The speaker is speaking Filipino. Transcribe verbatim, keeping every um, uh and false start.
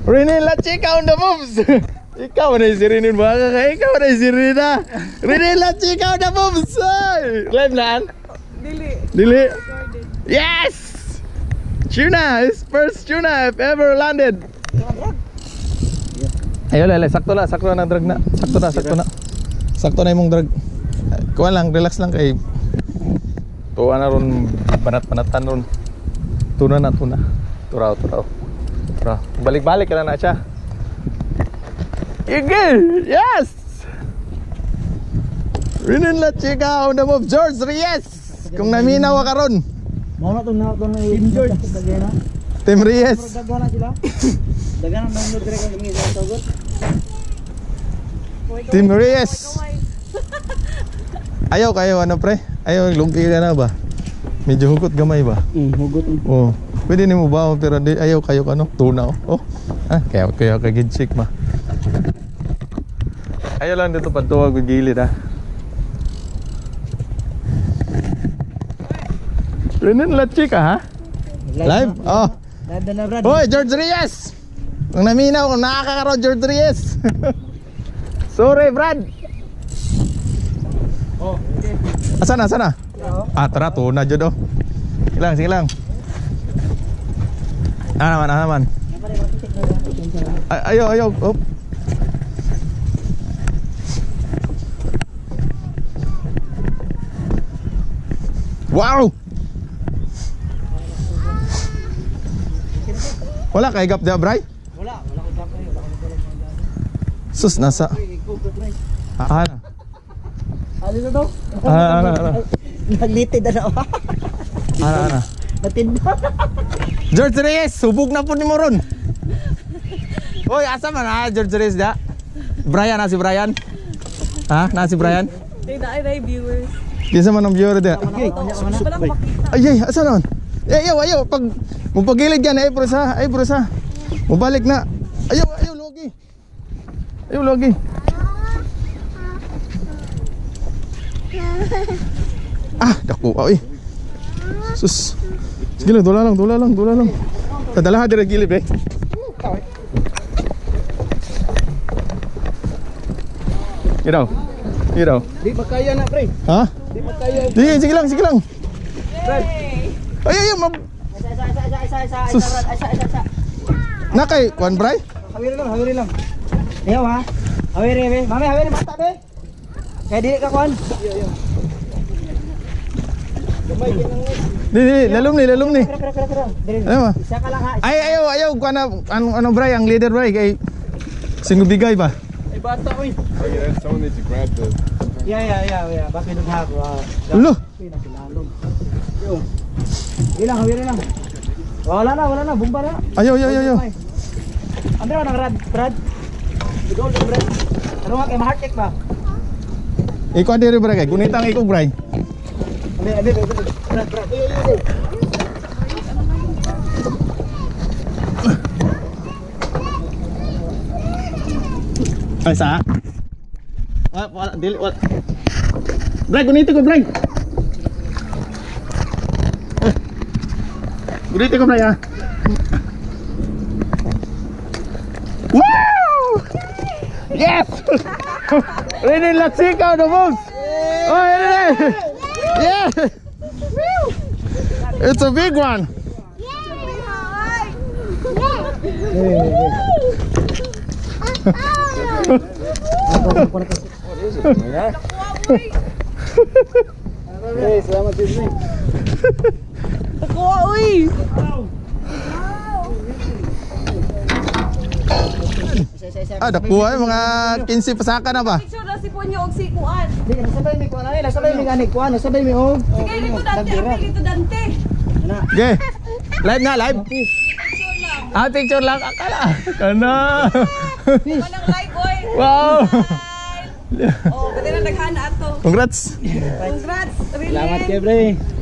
Rinin La Chica on the moves. Ikaw na si Rinin baka ka. Ikaw na si Rina. Rinin La Chica on the moves. Live na? Dili. Dili. Yes! Tuna! His first tuna I've ever landed. Ayun lele, sakto na, sakto na drag na. Sakto na, sakto na. Sakto na imong drag. Kuha lang, relax lang kay tuwa na ron, banat-banatan ron. Tuna na, tuna. Turaw, turaw. Turaw. Balik-balik ka na na siya. Igil! Yes! Rinin La Chica on the move, George Reyes! Kung naminaw ka ron. Mau na itong na itong na Team George. Team Reyes. Dagana sila. Dagana ang download direct ang mga sa tugot. Team Reyes. Ayaw kayo ano pre? Ayaw lungki ka na ba? Medyo hugot gamay ba? Hmm, hugot. Oo. Pwede ni mo ba pero di ayaw kayo kano tuna oh. Ah, kaya kaya kagid chick ma. Ayaw lang dito patuwag og gilid ha. Rinin La Chica ha? Live? Oh. Live na na Brad. Hoy, George Reyes. Kung naminaw kung nakakakaroon George Reyes. Sorry, Brad. Oh, okay. Asa na, asa na? Ah, tara, tuna dyan oh. Sige lang, sige lang. Ah naman, ah naman. Ay, ayaw, ayaw. Oh. Wow! Wala kay gap dia, Bray? Wala, wala ko gap kayo. Sus, nasa. Ah, ano? Ano na to? Ah, ano, ano? Naglitid na ako. Ano, ano? Natinda. George Reyes, subog na po ni mo ron. Hoy, asa man ha, George Reyes da? Brian, na si Brian? Ha? Na si Brian? Hindi na ay viewers. Kinsa man ang viewer da? Walang makita. Ay, ay, asa naman? Ayaw, ayaw, pag mupagilid yan, ay bros ha, ay bros ha. Mubalik na. Ayaw, ayaw, logi. Ayaw, logi. Ah, dako, ay. Sus. Sige lang, dula lang, dula lang, dula lang. Tadalaha dira gilid eh. Iraw. Iraw. Di makaya na, pre. Ha? Di makaya. Di, sige lang, sige lang. Brad. Ay, ay, mab... Isa, isa, isa, isa, isa, isa, Sus. isa, isa, isa, isa. Nakay, kuan bray? Hawiri lang, hawiri lang. Ayaw ha. Hawiri, be. Mami, hawiri, mata, be. Kaya dili ka, kuan. Iyo, iyo. Gamay, kinang Di, di, lalom ni, lalom ni. Kira, kira, kira, kira. Dili. Ayaw ma. Isa ka lang ha. Ay, ayaw, ayaw, kuan na, ano, ano bray, ang leader bray, kay... Sino bigay ba? Ay, bata, uy. Oh yeah, someone needs to grab the. Yeah, yeah, yeah, yeah. Bakit nung hap? Ulo. Pinakilalong. Yo. Ilang, hawiri lang. Wala na, wala na. Bumba na. Ayaw, ayaw, ayaw. Ano na, Brad? Brad? Gold, Brad. Ano nga, kay ma-heart check ba? Ikaw diri bray, kay gunitang ikaw bray. Hindi, hindi, hindi. Brad, Brad. Iyo, iyo, iyo. Ay, sa? Wala, wala, dili, wala. Bray, gunito ko, bray. Eh. Gunito ko, bray, ha? Wow! Yes! Rinin La Chica on the moves! Oh, Rinin! Yeah! It's a big one! Hey, selamat Disney. Nakuha, uy! Ah, nakuha yung mga quince pasaka na ba? Picture na si Ponyo og si Kuan. Di, nasabay mi kuan ay, nasabay mi gani kuan, nasabay mi og. Sige, dito Dante, okay, dito Dante. Na. Okay. Live na, live. Ah, picture lang. Akala. Kana. Walang live, boy. Wow. Oh, pwede na naghana ato. Congrats. Congrats, really. Selamat ya, Bre.